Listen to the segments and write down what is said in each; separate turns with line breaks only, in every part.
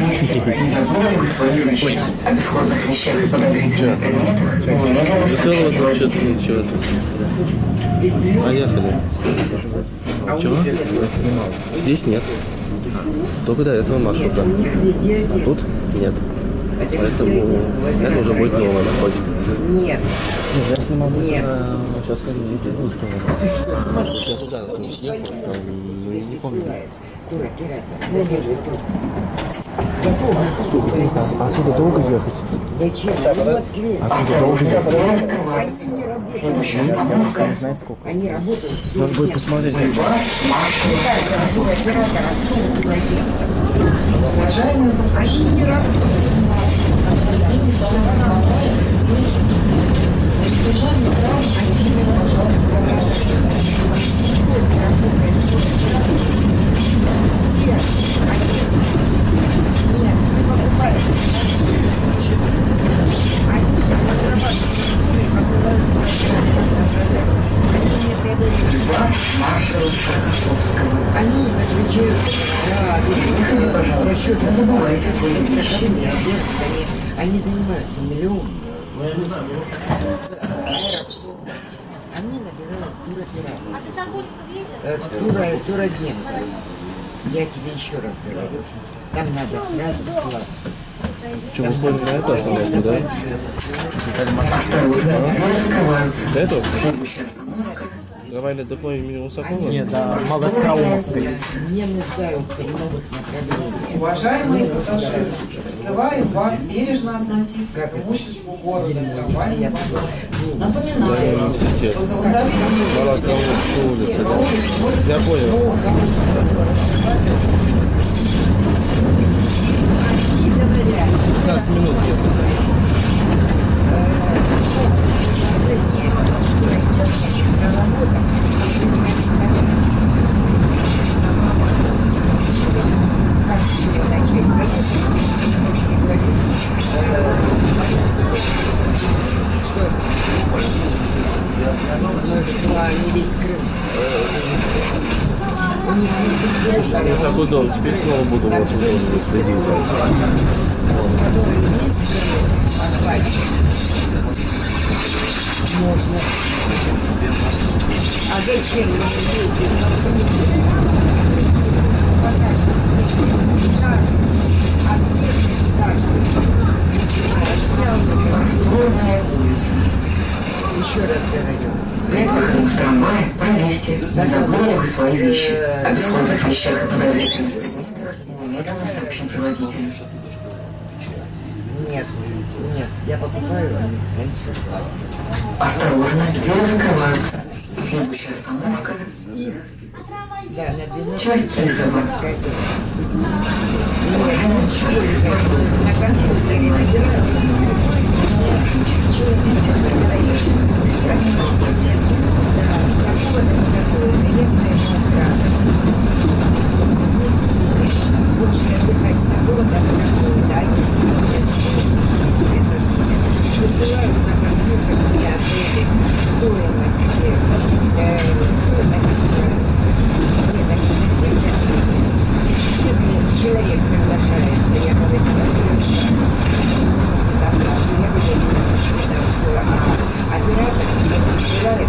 Не забываем свои вещи. О бесхозных вещах и подозрительных предметах.
Веселого тут что-то ничего тут. Поехали. Чего? Здесь нет. Только до этого маршрута. А тут нет. Поэтому это уже будет новая находка.
Нет.
Я снимал
Нет.
Сейчас скажу, я туда не помню. Сколько здесь надо? Отсюда долго ехать?
Зачем? В Москве.
Отсюда долго ехать?
Они
Знаете сколько?
Они работают.
Надо будет посмотреть.
Уважаемые
Они не работают. Они заключают
расчет, не забывайте свои вещи.
Они занимаются миллионами. Они набирают туроператоров.
А ты Сокольников ездил?
Турагентов. Я тебе еще раз говорю. Там надо сразу платить.
Что, вы поняли, на эту остановку, да? До этого? Трамвайный депо имени Усакова?
Нет, да, Малоостроумовской.
Не нуждаются в новых направлениях.
Уважаемые пассажиры, призываем вас бережно относиться к имуществу города. Напоминаю,
Университет.
что за удалением
Малоостроумовская улица, да? Я понял. 15 минут ехать.
Что они весь Крым. У них
Мне так удобно, теперь снова буду вот удобно следить за
можно. А зачем мне ездить? Еще раз говорю.
В трамвае, поверьте, не забыли вы свои вещи. О бесхозных вещах и подозрительных предметах немедленно сообщите водителю.
Нет, нет, я покупаю, а не
Осторожно, двери закрываются. Следующая остановка.
да, на 12
Черкизово.
на компьютере набираю. Высылают на компьютер для отеля стоимости если человек соглашается, я говорю, оператор высылает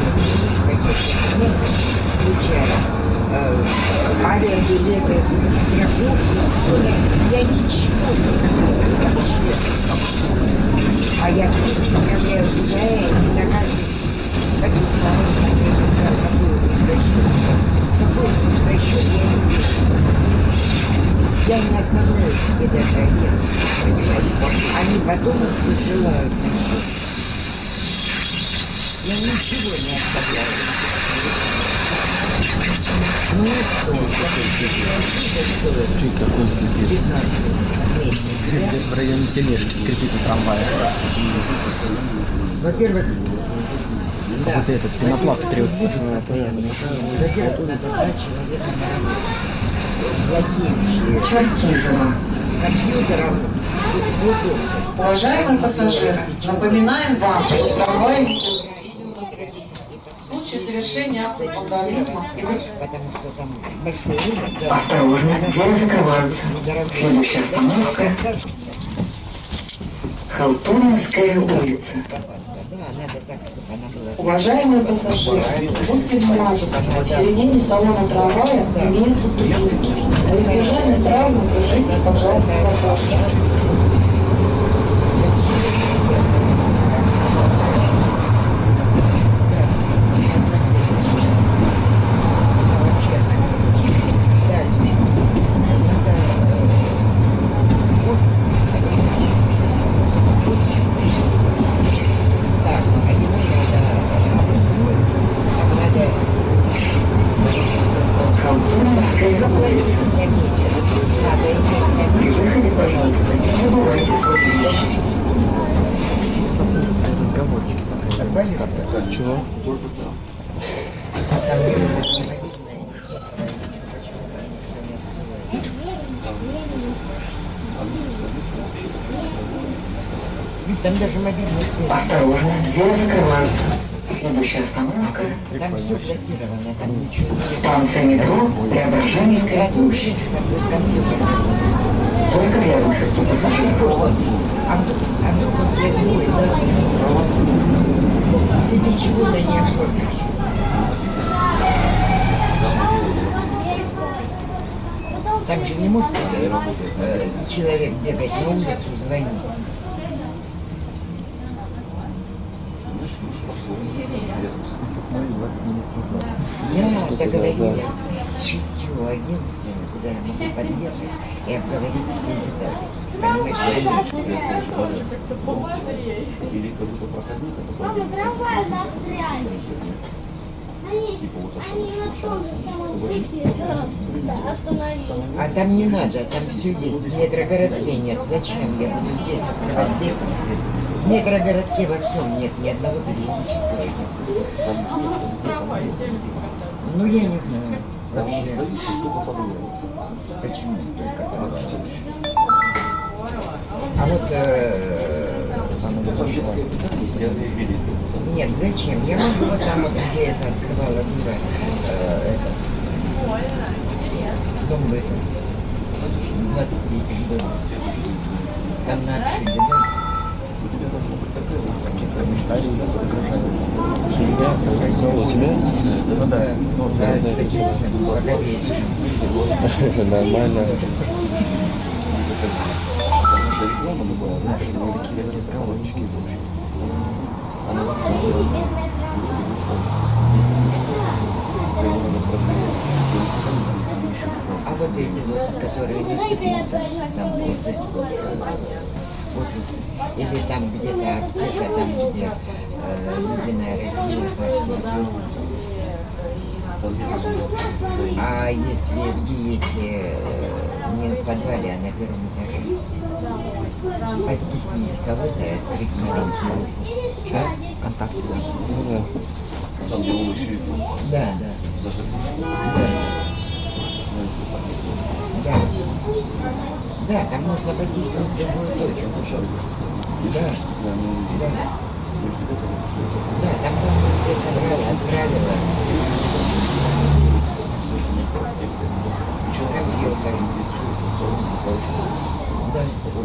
включая авиабилеты, страховки, я ничего не вообще. А я составляю ГДЭ и за каждый такой какой расчет я не оставляю себе даже агентство, понимаете? Они потом высылают на счет. Я ничего не оставляю. Ну и что?
Чуть такой скрипит.
15 месяцев.
В районе тележки скрипит у трамвая.
Во-первых, да.
Вот этот пенопласт трется.
Во-первых, у нас 2 человека на работе. Владеющие
Черкизово.
компьютером.
уважаемые пассажиры, напоминаем вам, что трамвай В случае завершения акта вандализма и
Потому что там большой рынок. Да.
Осторожно, двери закрываются. Следующая остановка – Халтуринская улица.
Да, надо так, чтобы она была...
Уважаемые пассажиры, будьте внимательны. В середине салона трамвая имеются ступеньки. Для избежания травмы держитесь, пожалуйста, за поручень.
Чего?
Там даже мобильный свет.
Осторожно, двери закрываются. Следующая остановка
Там все блокировано, там ничего нет.
станция метро Преображенская площадь. Только для высадки пассажиров.
А вдруг он тебя сбоит, да? Ты ничего-то не оформишь. Там же не может человек бегать на улицу, звонить.
Ну и 20 минут назад.
Я договорилась с 6 агентствами, куда я могу подъехать и обговорить все детали. Понимаешь,
Или какой-то проходник,
Мама, трамвай застряли. Они на том же самом пути остановились.
а там не надо, там все есть. В метрогородке нет. Зачем я буду здесь открывать? Здесь в метрогородке во всем нет ни одного туристического. Ну я не знаю. Вообще. Почему только а вот нет, зачем? Я могу вот там вот, где это открывала дура, дом в этом, 23-м доме. Там на отшибе, да?
Комментарии загружаются.
У тебя?
Ну да.
Да, такие боговечные.
Нормально.
Знаешь, что мы такие разговорчики.
А вот эти вот, которые здесь там вот эти вот офисы, или там где-то аптека, там где Единая Россия, а если в диете не в подвале, а на первом этаже, оттеснить кого-то и открыть маленький офис.
А? ВКонтакте, да.
Ну
Да, да. Да. Да. Да, там можно потиснуть в любую точку. Да. Да. Да, там можно все собрала, отправила. Да.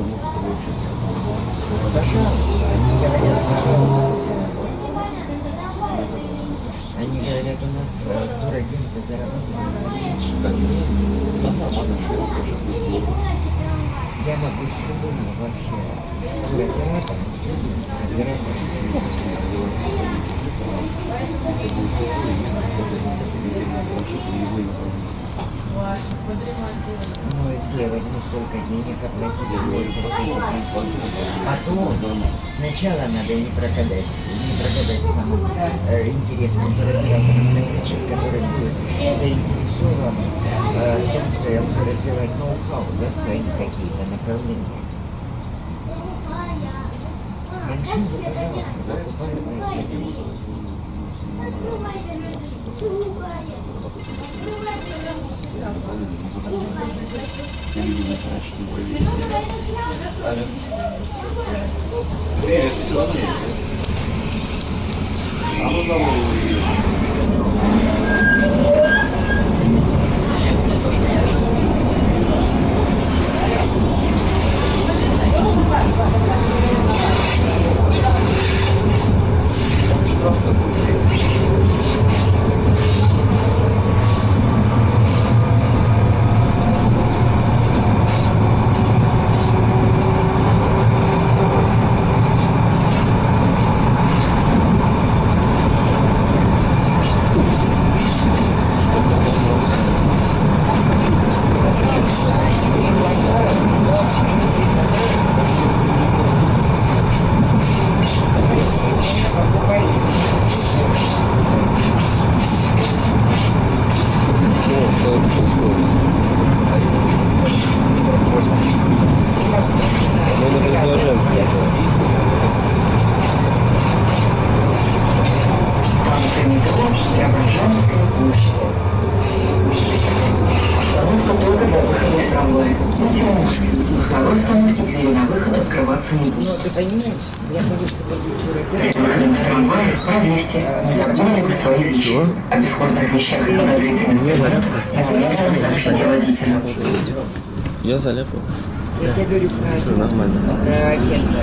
Пожалуйста, они говорят, пожалуйста. Они говорят, у нас турагенты зарабатывают. Я могу с любым вообще туроператором, с любым ну и где я возьму столько денег, оплатить в месяц потом сначала надо не прогадать самым интересным туроператором научить, который будет заинтересован в том, что я буду развивать ноу-хау, да, свои какие-то направления. Франшизу, пожалуйста, покупай.
Привет, что? А ну давай.
второй остановке двери на выход открываться не
Ну,
будут.
ты понимаешь, я боюсь, что
Перед выходом из трамвая проверьте, не забыли ли вы свои вещи. О бесхозных вещах и подозрительных предметах немедленно сообщите водителю.
Я заляпал.
я тебе говорю
Что,
про
нормально.
агента.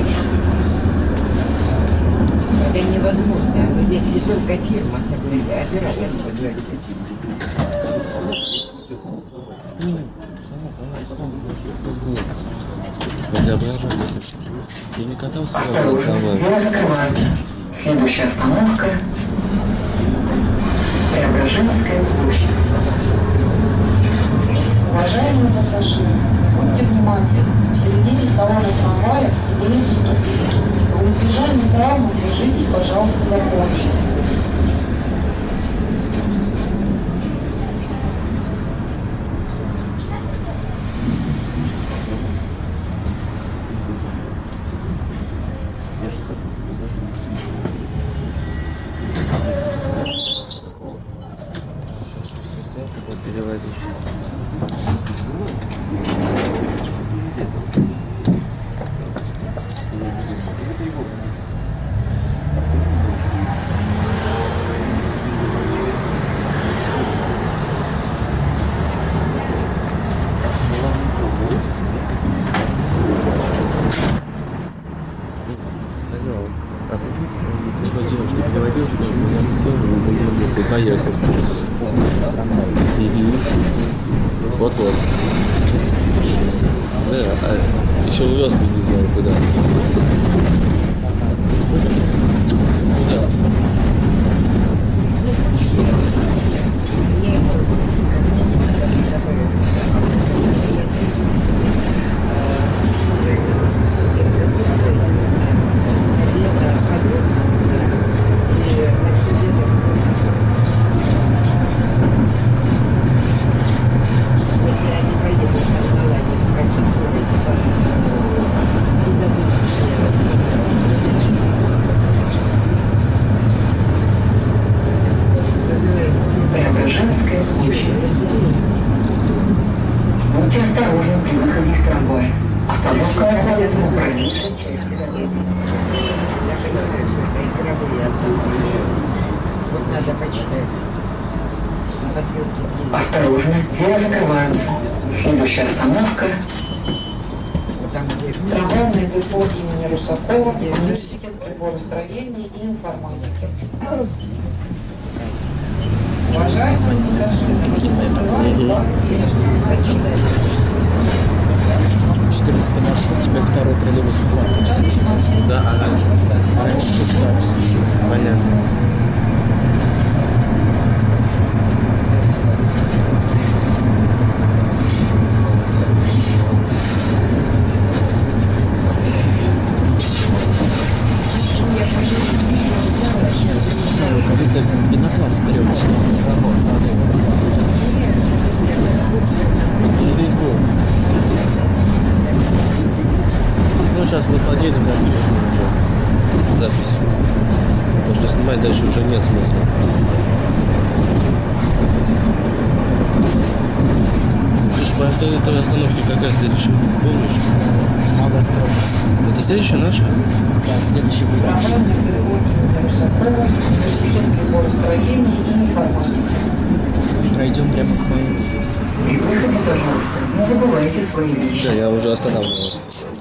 Это невозможно, но если только фирма согласится, оператор согласится.
Для ображения. Я не катался в
Осторожно,
трамвае.
двери закрываются. Следующая остановка – Преображенская площадь.
Уважаемые пассажиры, будьте внимательны. В середине салона трамвая имеются ступеньки. В избежание травмы держитесь, пожалуйста, за помощь.
Перевозишь. Если бы девушка переводила, что я бы сел на другое место и поехал. Вот-вот. Да, а еще увез бы не знаю куда. Куда?
Преображенская площадь. Будьте осторожны при выходе из трамвая. Остановка находится в проезжей части.
Я понимаю, что это игровые автомобили. Вот надо почитать. Подъемки денег.
Осторожно, двери закрываются. Следующая остановка
Вот там, где
Трамвайное депо имени Русакова, университет приборостроения и информатики. Уважаемые пассажиры, вызываю вам
почитать.
14 маршрут, теперь второй троллейбус платный.
Да, а раньше?
Раньше 16.
Понятно.
Как будто пенопласт трется.
И здесь был. Ну, сейчас вот подъедем, отпишем уже запись. Потому что снимать дальше уже нет смысла. Слушай, по этой остановке какая следующая? Помнишь?
Надо остаться.
Это следующая наша?
Да, следующий будет.
Трамвайное депо имени Русакова, университет приборостроения и информатики.
Пройдем прямо к моему.
При выходе, пожалуйста, не забывайте свои вещи.
Да, я уже останавливал.